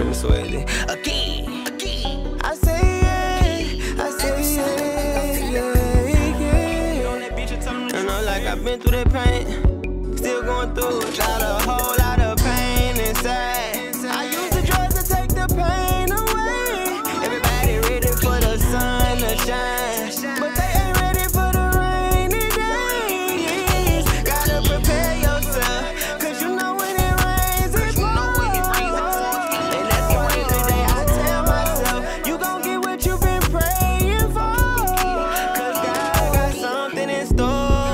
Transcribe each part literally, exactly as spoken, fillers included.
finna sway this. Again, again. I say yeah, I say yeah, yeah, yeah. And I'm like, I've been through that pain, still going through it. Got a whole lot of pain inside. I use the drugs to take the pain away. Everybody ready for the sun to shine, but they ain't ready for the rainy days. Gotta prepare yourself, cause you know when it rains, it pours. And that's why every day I tell myself, you gon' get what you've been praying for, cause God got something in store.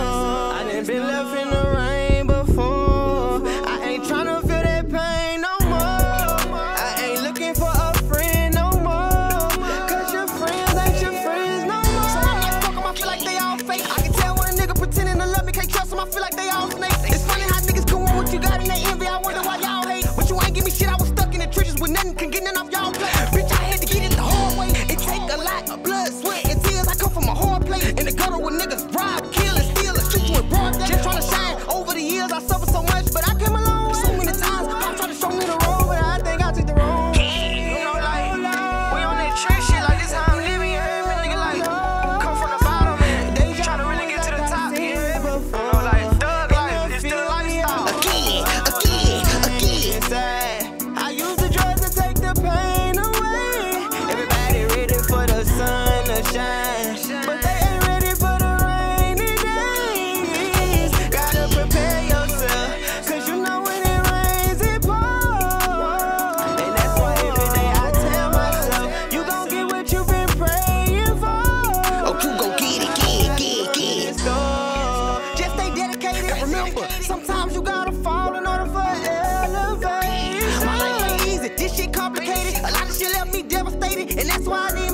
I done been left in the rain before. I ain't tryna feel that pain no more. I ain't looking for a friend no more, cause your friends ain't your friends no more. So I'm like, fuck 'em, I feel like they all fake. I can tell when a nigga pretending to love me, can't trust 'em, I feel like they all snakes. It's funny how niggas can want what you got and they envy. I wonder why y'all hate, but you ain't give me shit. I was stuck in the trenches with nothing, can get none off y'all plate. Bitch, I had to get it the hard way. It take a lot of blood, sweat, and tears. I come from a hard place, in the gutter with niggas rob, kill, and steal. The streets with broad day, just tryna shine. Over the years, I suffered so much, but I came a long way. So many times, I tried to show me the road, but I think I took the wrong. You know, like, we on that trick shit, like this how I'm living, you heard me, nigga, like, come from the bottom, man, they tryna really get to the top, yeah. You know, like, thug life, it's the lifestyle. Again, again, again. I use the drugs to take the pain away. Everybody ready for the sun to shine, but they ain't ready for the rainy days. Gotta prepare yourself, cause you know when it rains, it pours. And that's why every day I tell myself, you gon' get what you've been praying for. Oh, you gon' get it, get it, get it, get it. Just stay dedicated. And remember, sometimes you gotta fall in order for elevation. My life ain't easy, this shit complicated. A lot of shit left me devastated, and that's why I need